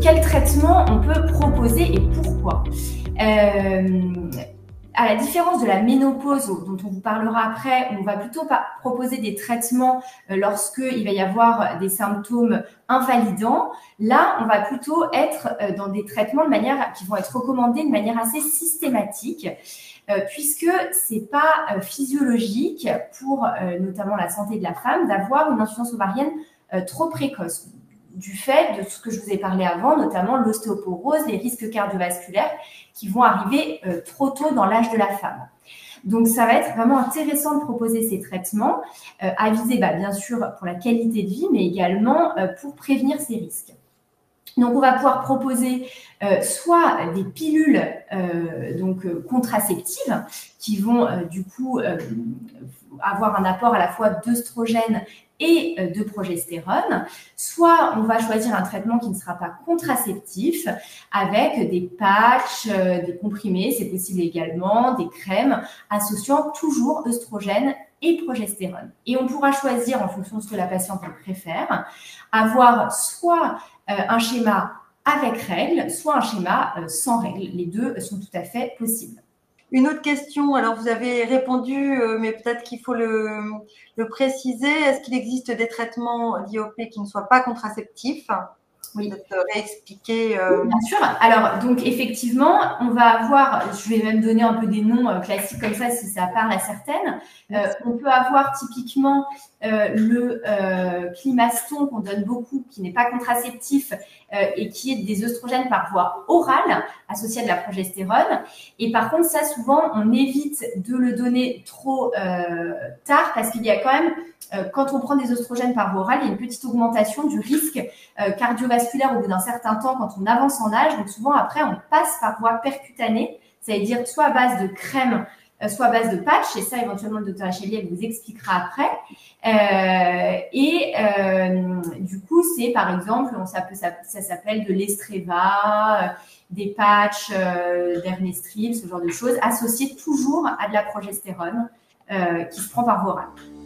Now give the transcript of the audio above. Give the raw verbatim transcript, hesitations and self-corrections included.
quel traitement on peut proposer et pourquoi? euh, À la différence de la ménopause, dont on vous parlera après, où on va plutôt proposer des traitements lorsqu'il va y avoir des symptômes invalidants, là, on va plutôt être dans des traitements de manière, qui vont être recommandés de manière assez systématique, euh, puisque c'est pas euh, physiologique pour euh, notamment la santé de la femme d'avoir une insuffisance ovarienne euh, trop précoce, du fait de ce que je vous ai parlé avant, notamment l'ostéoporose, les risques cardiovasculaires qui vont arriver euh, trop tôt dans l'âge de la femme. Donc, ça va être vraiment intéressant de proposer ces traitements, euh, à viser bah, bien sûr pour la qualité de vie, mais également euh, pour prévenir ces risques. Donc, on va pouvoir proposer euh, soit des pilules euh, donc, euh, contraceptives qui vont euh, du coup euh, avoir un apport à la fois d'œstrogène et euh, de progestérone, soit on va choisir un traitement qui ne sera pas contraceptif avec des patchs, euh, des comprimés, c'est possible également, des crèmes associant toujours œstrogène et progestérone. Et on pourra choisir en fonction de ce que la patiente préfère, avoir soit euh, un schéma avec règles, soit un schéma euh, sans règles. Les deux sont tout à fait possibles. Une autre question, alors vous avez répondu, euh, mais peut-être qu'il faut le, le préciser. Est-ce qu'il existe des traitements d'I O P qui ne soient pas contraceptifs? Oui. Peut-être réexpliquer. Euh... Oui, bien sûr. Alors, donc, effectivement, on va avoir, je vais même donner un peu des noms euh, classiques comme ça si ça parle à certaines. Euh, on peut avoir typiquement euh, le euh, climaston qu'on donne beaucoup, qui n'est pas contraceptif euh, et qui est des œstrogènes par voie orale associés à de la progestérone. Et par contre, ça, souvent, on évite de le donner trop euh, tard parce qu'il y a quand même, euh, quand on prend des œstrogènes par voie orale, il y a une petite augmentation du risque euh, cardiovasculaire au bout d'un certain temps quand on avance en âge. Donc, souvent, après, on passe par voie percutanée, c'est-à-dire soit à base de crème, soit à base de patch, et ça éventuellement le docteur Achelier vous expliquera après. Euh, et euh, du coup, c'est par exemple, on, ça, peut, ça, ça s'appelle de l'Estreva, euh, des patchs, euh, d'Ernestril, ce genre de choses, associés toujours à de la progestérone euh, qui se prend par voie orale.